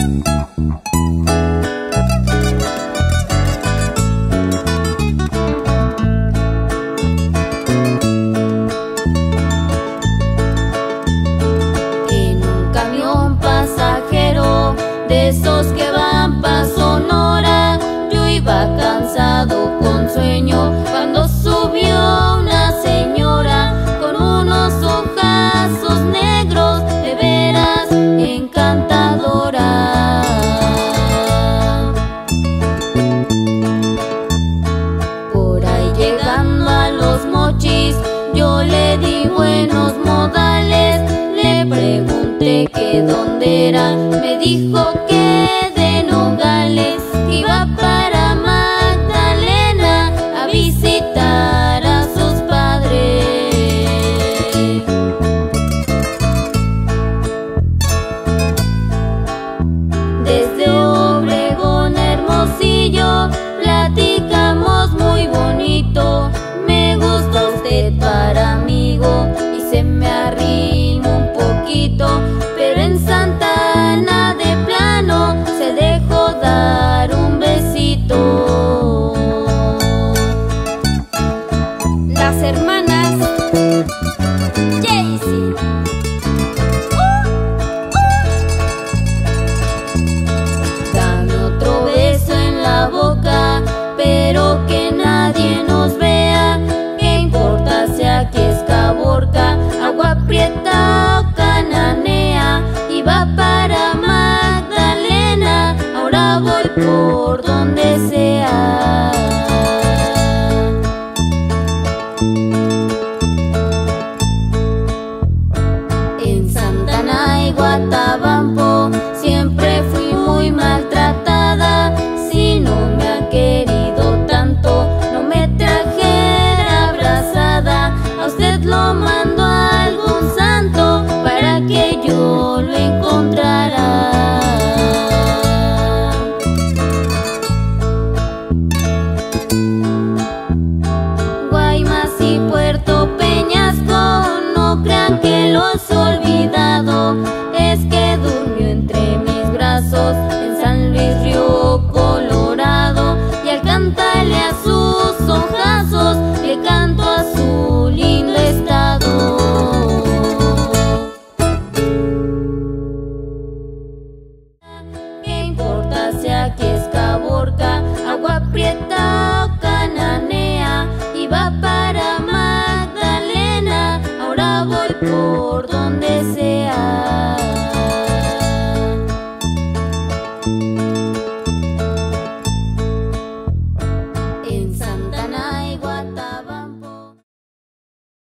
En un camión pasajero de esos que van pa' Sonora, yo iba cansado con sueño cuando subió una señora con unos ojazos negros, de veras encantadora. Por ahí llegando a Los Mochis, yo le di buenos modales. Le pregunté que dónde era, me dijo que de Nogales. Iba para Magdalena a visitar a sus padres. Desde Obregón a Hermosillo platicamos muy bonito. Me gusta usted para amigo y se me arrimó un poquito, pero en Santa Ana de plano se dejó dar un besito. Las hermanas Jaycee. Dame otro beso en la boca, pero que nadie nos vea. ¿Qué importa si aquí es Caborca, Agua Prieta o Cananea? Iba para Magdalena, ahora voy por donde sea. En Santa Ana y Guatabampo siempre fui muy maltratada. Si no me ha querido tanto, no me trajera abrazada. A usted lo mando a algún santo para que yo lo encontrara. Guaymas y Puerto Peñasco, no crean que los he olvidado. Es que